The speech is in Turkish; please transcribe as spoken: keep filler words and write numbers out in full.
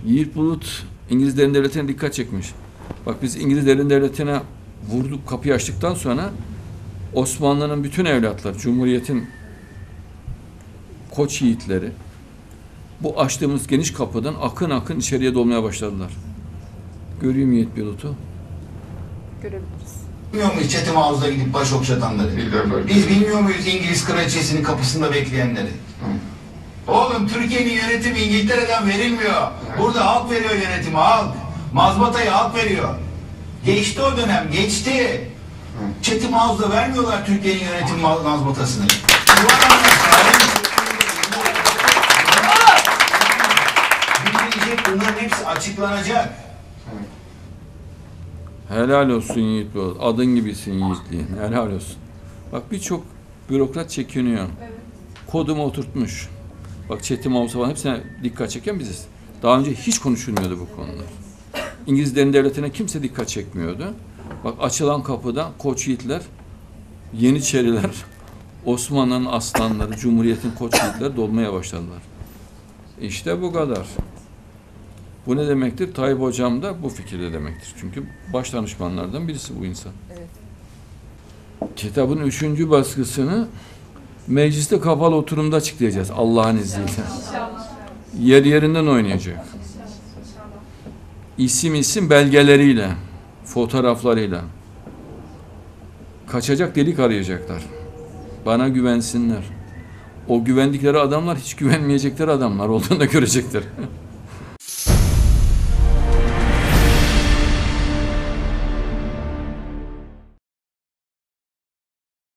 Yiğit Bulut İngiliz Derin Devleti'ne dikkat çekmiş. Bak biz İngiliz Derin Devleti'ne vurduk, kapıyı açtıktan sonra Osmanlı'nın bütün evlatları, Cumhuriyet'in koç yiğitleri bu açtığımız geniş kapıdan akın akın içeriye dolmaya başladılar. Göreyim Yiğit Bulut'u. Görebiliriz. Bilmiyor muyuz Çetin Havuz'a gidip baş okşatanları? Bilmiyorum. Biz bilmiyor muyuz İngiliz kraliçesinin kapısında bekleyenleri? Hı. Oğlum Türkiye'nin yönetimi İngiltere'den verilmiyor. Burada halk veriyor yönetimi, halk. Mazbatayı halk veriyor. Geçti o dönem, geçti. Hı. Çetin Havuz'da vermiyorlar Türkiye'nin yönetim mazbatasını. Bildirecek, bunların hepsi açıklanacak. Helal olsun Yiğit Bulut. Adın gibisin yiğitliğin. Helal olsun. Bak birçok bürokrat çekiniyor. Evet. Kodumu oturtmuş. Bak Çetin Havuz'a falan hepsine dikkat çeken biziz. Daha önce hiç konuşulmuyordu bu konular. İngiliz Derin Devleti'ne kimse dikkat çekmiyordu. Bak açılan kapıda koç yiğitler, Yeniçeriler, Osmanlı'nın aslanları, Cumhuriyet'in koç yiğitleri dolmaya başladılar. İşte bu kadar. Bu ne demektir? Tayyip Hocam da bu fikirde demektir. Çünkü baş danışmanlardan birisi bu insan. Evet. Kitabın üçüncü baskısını mecliste kapalı oturumda açıklayacağız Allah'ın izniyle. Yer yerinden oynayacak. İsim isim belgeleriyle, fotoğraflarıyla. Kaçacak delik arayacaklar. Bana güvensinler. O güvendikleri adamlar hiç güvenmeyecekleri adamlar olduğunu da görecekler.